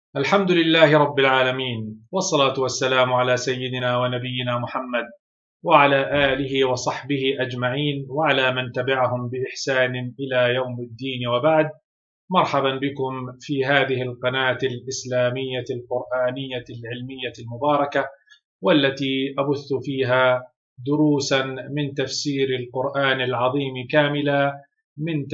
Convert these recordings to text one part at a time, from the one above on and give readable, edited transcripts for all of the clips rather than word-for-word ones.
الحمد لله رب العالمين، والصلاة والسلام على سيدنا ونبينا محمد وعلى آله وصحبه أجمعين وعلى من تبعهم بإحسان إلى يوم الدين، وبعد. مرحبا بكم في هذه القناة الإسلامية القرآنية العلمية المباركة، والتي أبث فيها دروسا من تفسير القرآن العظيم كاملا، من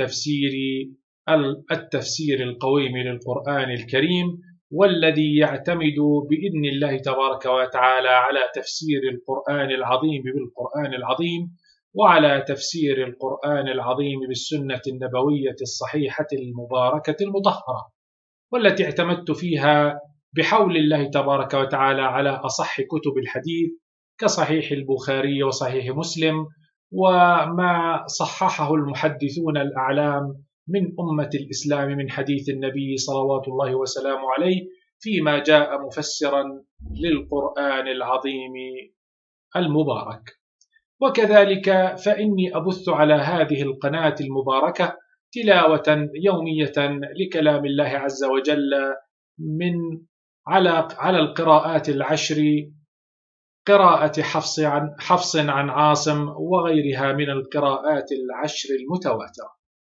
التفسير القويم للقرآن الكريم، والذي يعتمد بإذن الله تبارك وتعالى على تفسير القرآن العظيم بالقرآن العظيم، وعلى تفسير القرآن العظيم بالسنة النبوية الصحيحة المباركة المطهرة، والتي اعتمدت فيها بحول الله تبارك وتعالى على أصح كتب الحديث كصحيح البخاري وصحيح مسلم، وما صححه المحدثون الأعلام من أمة الإسلام من حديث النبي صلوات الله وسلامه عليه، فيما جاء مفسرا للقرآن العظيم المبارك. وكذلك فإني أبث على هذه القناة المباركة تلاوة يومية لكلام الله عز وجل من على القراءات العشر، قراءة حفص عن عاصم وغيرها من القراءات العشر المتواترة.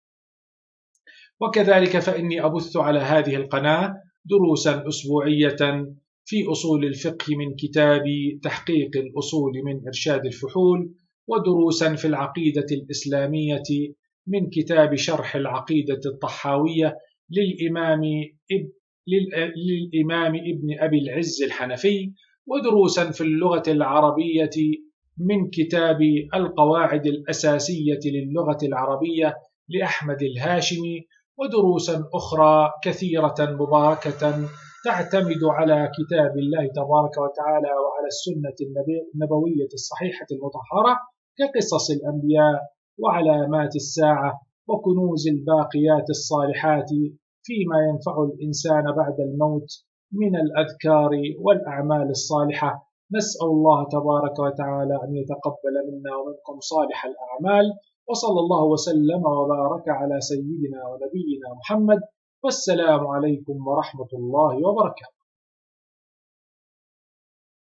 وكذلك فإني أبث على هذه القناة دروسا أسبوعية في أصول الفقه من كتاب تحقيق الأصول من إرشاد الفحول، ودروسا في العقيدة الإسلامية من كتاب شرح العقيدة الطحاوية للإمام ابن أبي العز الحنفي، ودروسا في اللغة العربية من كتاب القواعد الأساسية للغة العربية لأحمد الهاشمي، ودروسا أخرى كثيرة مباركة تعتمد على كتاب الله تبارك وتعالى وعلى السنة النبوية الصحيحة المطهرة، كقصص الأنبياء وعلامات الساعة وكنوز الباقيات الصالحات فيما ينفع الإنسان بعد الموت من الأذكار والأعمال الصالحة. نسأل الله تبارك وتعالى أن يتقبل منا ومنكم صالح الأعمال، وصلى الله وسلم وبارك على سيدنا ونبينا محمد، والسلام عليكم ورحمة الله وبركاته.